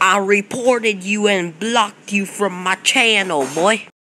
I reported you and blocked you from my channel, boy.